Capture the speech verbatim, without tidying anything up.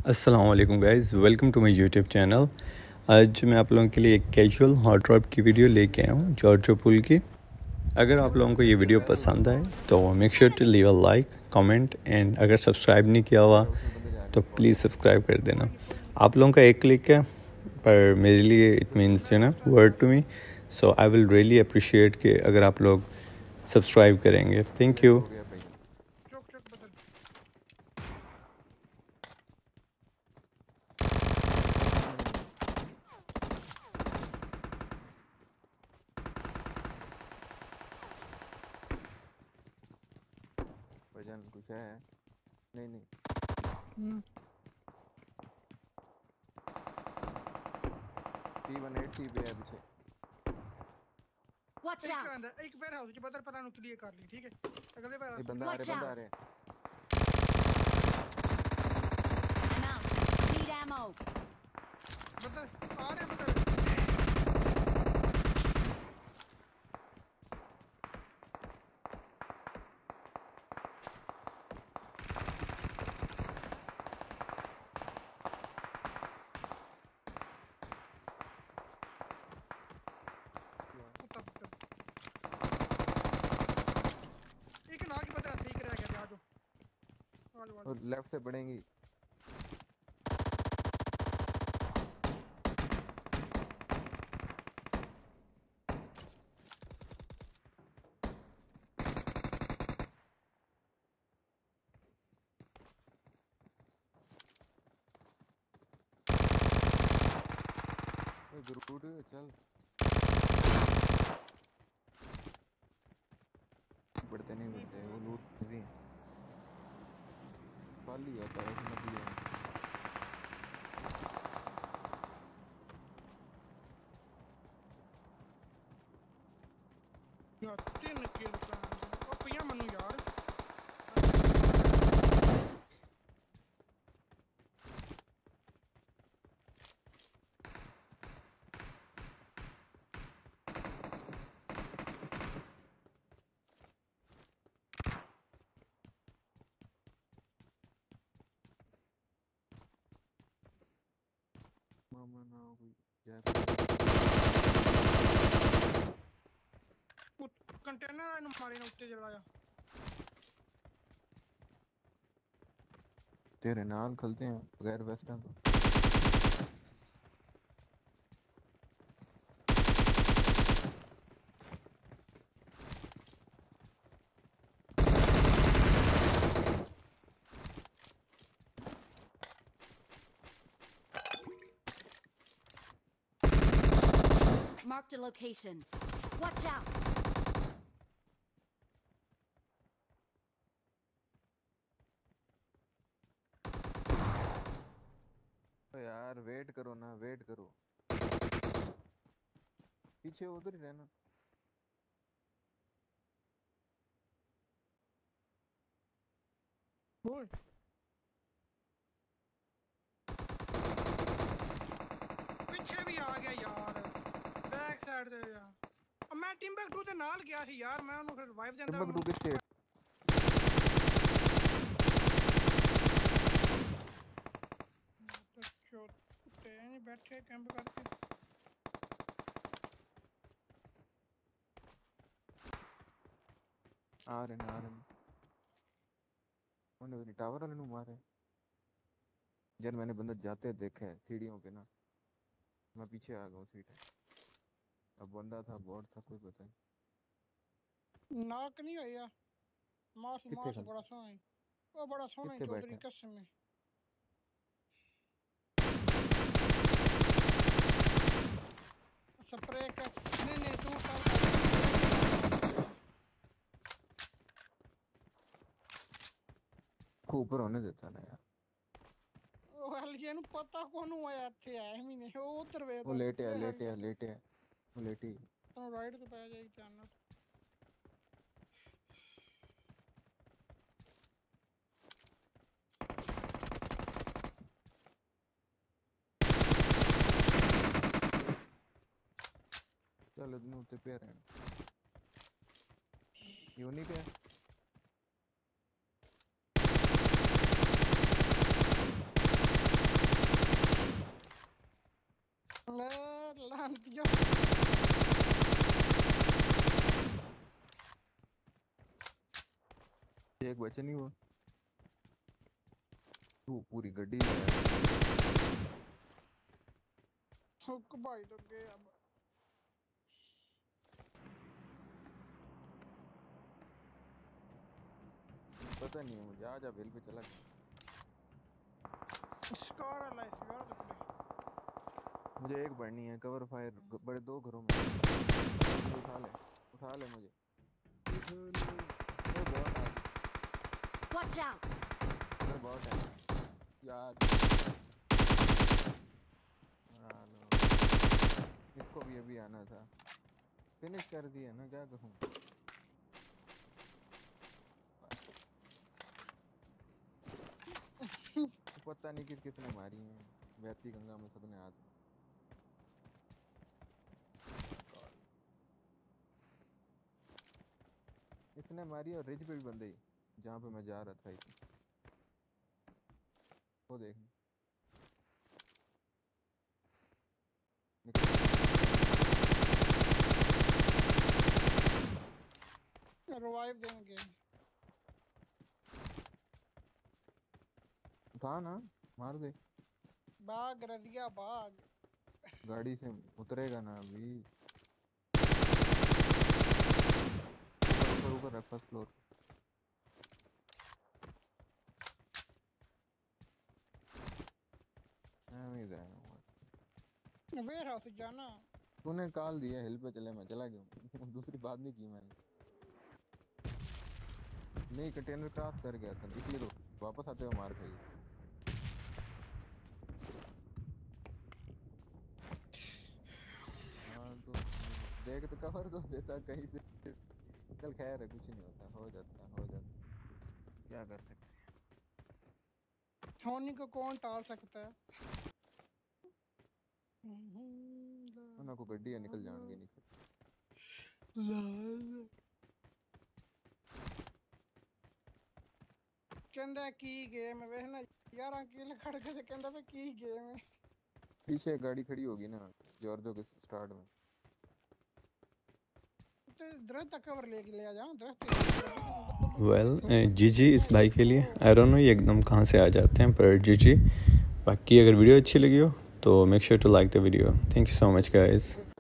अस्सलाम वालेकुम guys, welcome to my YouTube channel. आज मैं आप लोगों के लिए एक कैजुअल हॉट ड्रॉप की वीडियो लेके आया हूँ जॉर्जोपोल की। अगर आप लोगों को ये वीडियो पसंद आए तो make sure to leave a like, comment and अगर सब्सक्राइब नहीं किया हुआ तो प्लीज़ सब्सक्राइब कर देना। आप लोगों का एक क्लिक है पर मेरे लिए it means you know word to me, so I will really appreciate कि अगर आप लोग सब्सक्राइब करेंगे। Thank you. वजन कुछ है? नहीं नहीं टी वन एट सी पे है पीछे। Watch एक out! बंदा एक वेयर हाउस के बदर पर आनु क्लियर कर ली, ठीक है? अगले वेयर ये बंदा आ रहे बंदा आ रहे I'm out. Need ammo. बदर आ रहे बदर। एक ना की बदर ठीक रह गया, आ जाओ आ जाओ। और लेफ्ट से बढ़ेंगी। गुरुकुट चल बढ़ते नहीं बढ़ते वो लूट नहीं खाली आता है समझ लिया। यार तीन किल का ओ पिया मनु यार। मामा ना हुई जय कंटेनर नु मारे ने उत्ते जलाया। तेरे नाल खलते हैं बगैर वेस्टर्न तो। Marked a location. Watch out! तो यार वेट करो ना वेट करो पीछे उधर ही रहना। ओए पीछे भी आ गया यार, बैक साइड दे यार। अब मैं टीम बैक टू दे नाल गया सी यार, मैं उन्हें फिर रिवाइव देंदा। टिम्बक डू के स्टेट तो कुत्ते नहीं बैठे कैंप करके। आ रहे ना आ रहे उन्होंने टावर वाले नु मारे जब मैंने बंदा जाते देखे सीढ़ियों पे ना मैं पीछे आ गया सीट अब बंदा था बोर्ड था कोई पता नहीं। नाक नहीं होया मास मास बड़ा सोना है वो बड़ा सोना है चौधरी कसम में। स्प्रे कर नहीं नहीं तू कर को ऊपर होने देता ना यार। ओ हल ये नु पता कौन आया थे है महीने वो उधर वे वो लेटे है लेटे है लेटे है वो लेटी तो राइट तो पै जाएगी ध्यान। चल इतने उते पे रहना यूनिक है। दिया एक बचे नहीं वो तू पूरी गड्डी हुक भाई तो गए अब पता नहीं है मुझे आज बेल पे चला गया स्कोर है इस यार तो पड़े मुझे एक बढ़नी है कवर फायर बड़े दो घरों में उठा ले उठा ले मुझे वो बहुत है Watch out! इधर बहुत है यार मरा लो इसको भी अभी आना था फिनिश कर दिया ना क्या कहूँ पता नहीं किस किसने मारी है बहती गंगा में सबने हाथ इसने मारी और रिज पे भी बंदे ही जहाँ पे मैं जा रहा था इसे वो देख रिवाइव देंगे उठा ना मार दे बाग रजिया बाग गाड़ी से उतरेगा ना अभी ऊपर ऊपर रख फर्स्ट फ्लोर मैं जाऊंगा वेयर हाउस जाना तूने कॉल दिया हिल पे चले मैं चला गया दूसरी बात नहीं की मैंने नहीं कंटेनर क्रॉस कर गया था इसलिए तो वापस आते हुए मार खाई हाँ तो देख तो कवर तो देता कहीं से चल खैर है कुछ नहीं होता हो जाता हो जाता क्या कर सकते होनी को कौन टाल सकता है ना को गड्डी निकल जाएंगे निकल कहंदा की गेम वेखना यार किल खड़ के कहंदा पे की गेम है पीछे गाड़ी खड़ी होगी ना जॉर्जो के स्टार्ट में तो दरख्त तक कवर लेके ले आ जा दरख्त वेल जी जी इस भाई के लिए आई डोंट नो ये एकदम कहाँ से आ जाते हैं पर जी जी बाकी अगर वीडियो अच्छी लगी हो तो make sure to like the video thank you so much guys